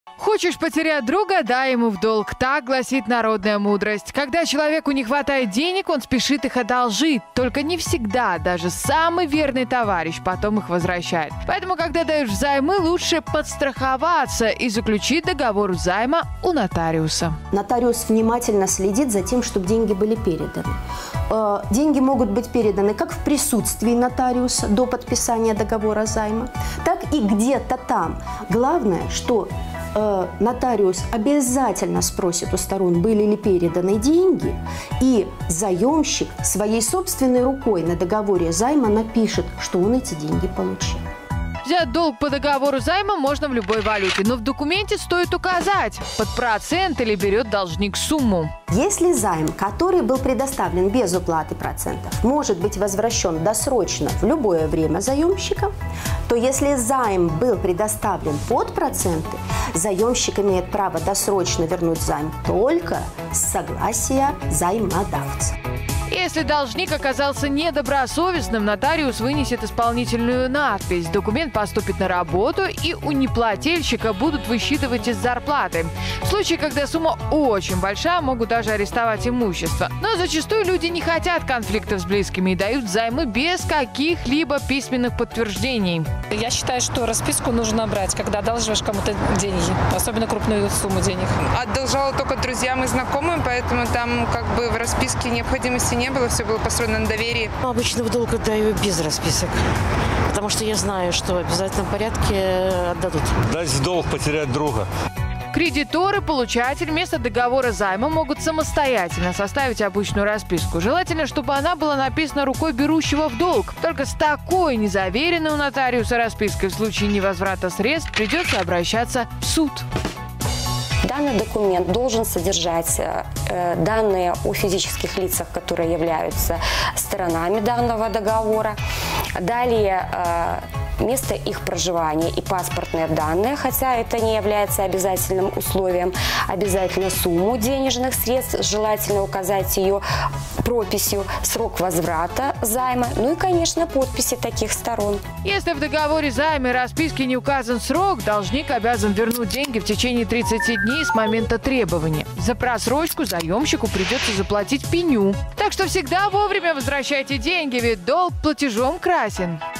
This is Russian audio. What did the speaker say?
Хочешь потерять друга, дай ему в долг. Так гласит народная мудрость. Когда человеку не хватает денег, он спешит их одолжить. Только не всегда даже самый верный товарищ потом их возвращает. Поэтому, когда даешь взаймы, лучше подстраховаться и заключить договор займа у нотариуса. Нотариус внимательно следит за тем, чтобы деньги были переданы. Деньги могут быть переданы как в присутствии нотариуса до подписания договора займа, так и где-то там. Главное, что нотариус обязательно спросит у сторон, были ли переданы деньги, и заемщик своей собственной рукой на договоре займа напишет, что он эти деньги получил. Взять долг по договору займа можно в любой валюте, но в документе стоит указать, под процент или берет должник сумму. Если займ, который был предоставлен без уплаты процентов, может быть возвращен досрочно в любое время заемщиком, то если займ был предоставлен под проценты, заемщик имеет право досрочно вернуть займ только с согласия займодавца. Если должник оказался недобросовестным, нотариус вынесет исполнительную надпись. Документ поступит на работу, и у неплательщика будут высчитывать из зарплаты. В случае, когда сумма очень большая, могут даже арестовать имущество. Но зачастую люди не хотят конфликтов с близкими и дают займы без каких-либо письменных подтверждений. Я считаю, что расписку нужно брать, когда одалживаешь кому-то деньги, особенно крупную сумму денег. Одолжала только друзьям и знакомым, поэтому там как бы в расписке необходимости не было, все было построено на доверии. Обычно в долг отдаю без расписок, потому что я знаю, что в обязательном порядке отдадут. Дать в долг, потерять друга. Кредитор и получатель вместо договора займа могут самостоятельно составить обычную расписку. Желательно, чтобы она была написана рукой берущего в долг. Только с такой незаверенной у нотариуса распиской в случае невозврата средств придется обращаться в суд. Данный документ должен содержать данные о физических лицах, которые являются сторонами данного договора. Далее место их проживания и паспортные данные, хотя это не является обязательным условием. Обязательно сумму денежных средств, желательно указать ее прописью, срок возврата займа, ну и, конечно, подписи таких сторон. Если в договоре займа и расписке не указан срок, должник обязан вернуть деньги в течение 30 дней с момента требования. За просрочку заемщику придется заплатить пеню. Так что всегда вовремя возвращайте деньги, ведь долг платежом красен.